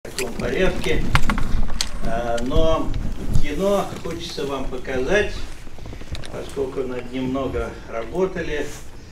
В таком порядке, но кино хочется вам показать, поскольку над ним много работали,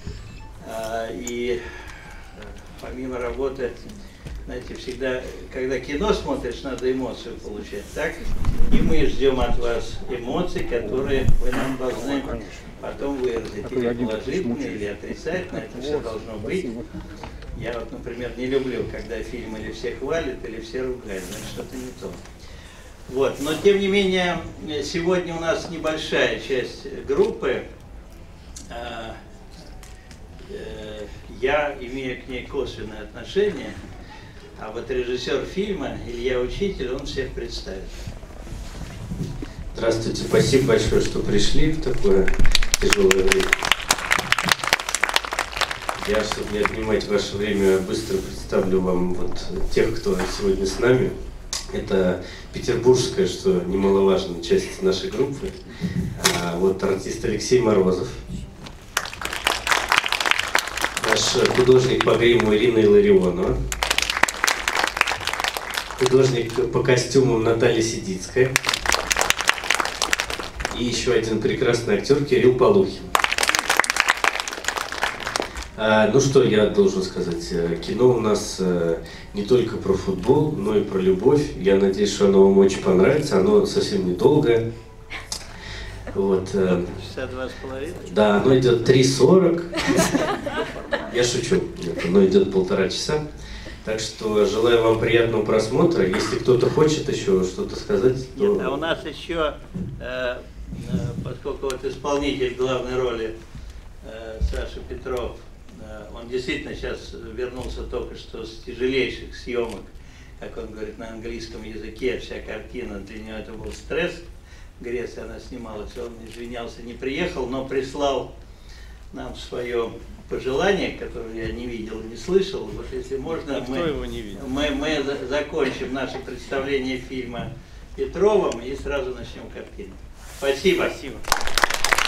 и помимо работы, знаете, всегда, когда кино смотришь, надо эмоцию получать, так? И мы ждем от вас эмоций, которые вы нам должны потом выразить, или положительные, или отрицательные, это все должно быть. Я вот, например, не люблю, когда фильм или все хвалят, или все ругают, значит, что-то не то. Вот. Но, тем не менее, сегодня у нас небольшая часть группы. Я имею к ней косвенное отношение, а вот режиссер фильма Илья Учитель, он всех представит. Здравствуйте, спасибо большое, что пришли в такое тяжелое время. Я, чтобы не отнимать ваше время, быстро представлю вам вот тех, кто сегодня с нами. Это петербургская, что немаловажная часть нашей группы. Вот артист Алексей Морозов. Наш художник по гриму Ирина Илларионова. Художник по костюмам Наталья Сидицкая. И еще один прекрасный актер Кирилл Полухин. Ну что я должен сказать, кино у нас не только про футбол, но и про любовь. Я надеюсь, что оно вам очень понравится, оно совсем недолгое. Вот. Часа 2,5? Да, оно идет 3:40. Я шучу, нет, оно идет 1,5 часа. Так что желаю вам приятного просмотра. Если кто-то хочет еще что-то сказать, то... Нет, а у нас еще, поскольку вот исполнитель главной роли Саша Петров, он действительно сейчас вернулся только что с тяжелейших съемок, как он говорит на английском языке, вся картина, для него это был стресс. В Греции она снималась, он извинялся, не приехал, но прислал нам свое пожелание, которое я не видел, не слышал. Вот если можно, мы закончим наше представление фильма Петровым и сразу начнем картину. Спасибо. Спасибо.